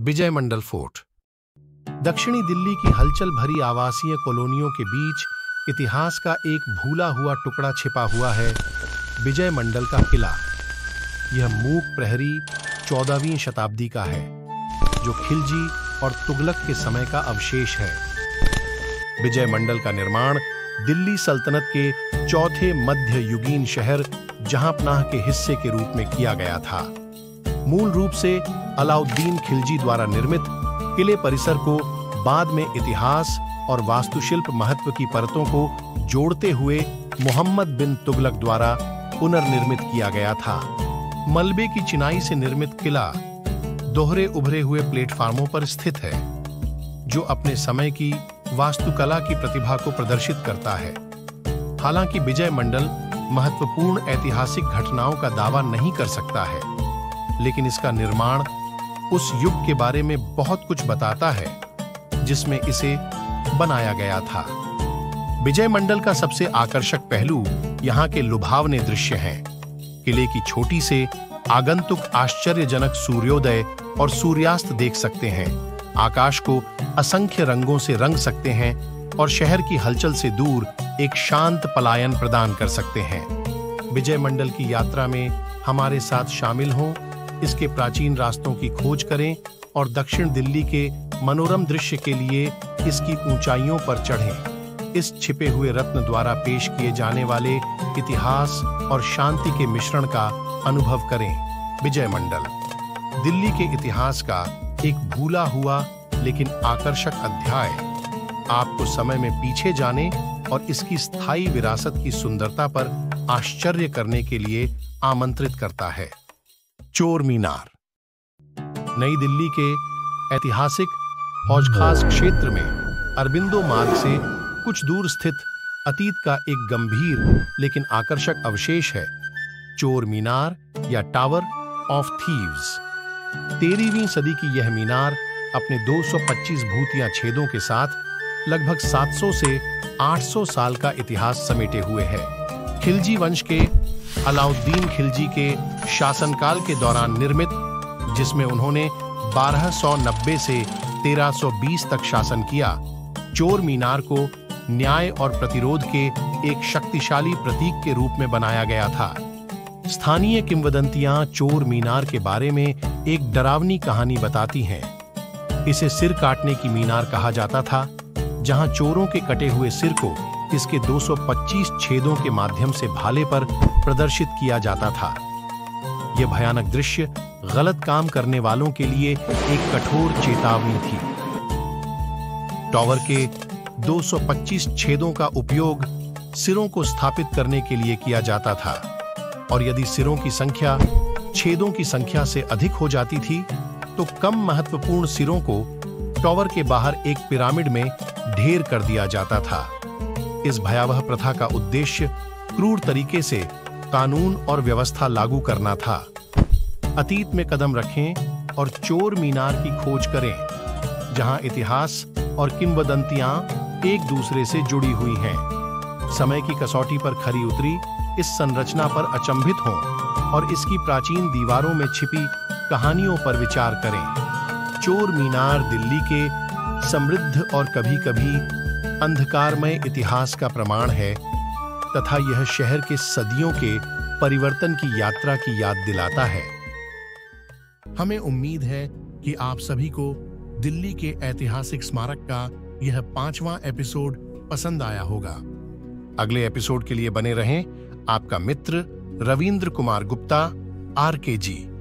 विजय मंडल fort. दक्षिणी दिल्ली की हलचल भरी आवासीय कॉलोनियों के बीच इतिहास का एक भूला हुआ टुकड़ा छिपा हुआ है, विजय मंडल का किला। यह मूक प्रहरी 14वीं शताब्दी का है, जो खिलजी और तुगलक के समय का अवशेष है। विजय मंडल का निर्माण दिल्ली सल्तनत के चौथे मध्य युगीन शहर जहांपनाह के हिस्से के रूप में किया गया था। मूल रूप से अलाउद्दीन खिलजी द्वारा निर्मित किले परिसर को बाद में इतिहास और वास्तुशिल्प महत्व की परतों को जोड़ते हुए मोहम्मद बिन तुगलक द्वारा पुनर्निर्मित किया गया था। मलबे की चिनाई से निर्मित किला दोहरे उभरे हुए प्लेटफार्मों पर स्थित है, जो अपने समय की वास्तुकला की प्रतिभा को प्रदर्शित करता है। हालांकि विजय मंडल महत्वपूर्ण ऐतिहासिक घटनाओं का दावा नहीं कर सकता है, लेकिन इसका निर्माण उस युग के बारे में बहुत कुछ बताता है जिसमें इसे बनाया गया था। विजय मंडल का सबसे आकर्षक पहलू यहाँ के लुभावने दृश्य हैं। किले की छोटी से आगंतुक आश्चर्यजनक सूर्योदय और सूर्यास्त देख सकते हैं, आकाश को असंख्य रंगों से रंग सकते हैं और शहर की हलचल से दूर एक शांत पलायन प्रदान कर सकते हैं। विजय मंडल की यात्रा में हमारे साथ शामिल हों, इसके प्राचीन रास्तों की खोज करें और दक्षिण दिल्ली के मनोरम दृश्य के लिए इसकी ऊंचाइयों पर चढ़ें। इस छिपे हुए रत्न द्वारा पेश किए जाने वाले इतिहास और शांति के मिश्रण का अनुभव करें। विजय मंडल दिल्ली के इतिहास का एक भूला हुआ लेकिन आकर्षक अध्याय आपको समय में पीछे जाने और इसकी स्थायी विरासत की सुंदरता पर आश्चर्य करने के लिए आमंत्रित करता है। चोर मीनार। नई दिल्ली के ऐतिहासिक हौज खास क्षेत्र में अरबिंदो मार्ग से कुछ दूर स्थित अतीत का एक गंभीर लेकिन आकर्षक अवशेष है, चोर मीनार या टावर ऑफ थीव्स। 13वीं सदी की यह मीनार अपने 225 भूतिया छेदों के साथ लगभग 700 से 800 साल का इतिहास समेटे हुए है। खिलजी वंश के अलाउद्दीन खिलजी के शासनकाल के दौरान निर्मित, जिसमें उन्होंने 1290 से 1320 तक शासन किया, चोर मीनार को न्याय और प्रतिरोध के एक शक्तिशाली प्रतीक के रूप में बनाया गया था। स्थानीय किंवदंतियां चोर मीनार के बारे में एक डरावनी कहानी बताती हैं। इसे सिर काटने की मीनार कहा जाता था, जहां चोरों के कटे हुए सिर को इसके 225 छेदों के माध्यम से भाले पर प्रदर्शित किया जाता था। यह भयानक दृश्य गलत काम करने वालों के लिए एक कठोर चेतावनी थी। टावर के 225 छेदों का उपयोग सिरों को स्थापित करने के लिए किया जाता था, और यदि सिरों की संख्या छेदों की संख्या से अधिक हो जाती थी, तो कम महत्वपूर्ण सिरों को टावर के बाहर एक पिरामिड में ढेर कर दिया जाता था। इस भयावह प्रथा का उद्देश्य क्रूर तरीके से कानून और व्यवस्था लागू करना था। अतीत में कदम रखें और चोर मीनार की खोज करें, जहां इतिहास और किंवदंतियां एक दूसरे से जुड़ी हुई हैं। समय की कसौटी पर खरी उतरी इस संरचना पर अचंभित हों और इसकी प्राचीन दीवारों में छिपी कहानियों पर विचार करें। चोर मीनार दिल्ली के समृद्ध और कभी-कभी अंधकारमय इतिहास का प्रमाण है, तथा यह शहर के सदियों के परिवर्तन की यात्रा की याद दिलाता है। हमें उम्मीद है कि आप सभी को दिल्ली के ऐतिहासिक स्मारक का यह 5वां एपिसोड पसंद आया होगा। अगले एपिसोड के लिए बने रहें। आपका मित्र रविंद्र कुमार गुप्ता, RKG।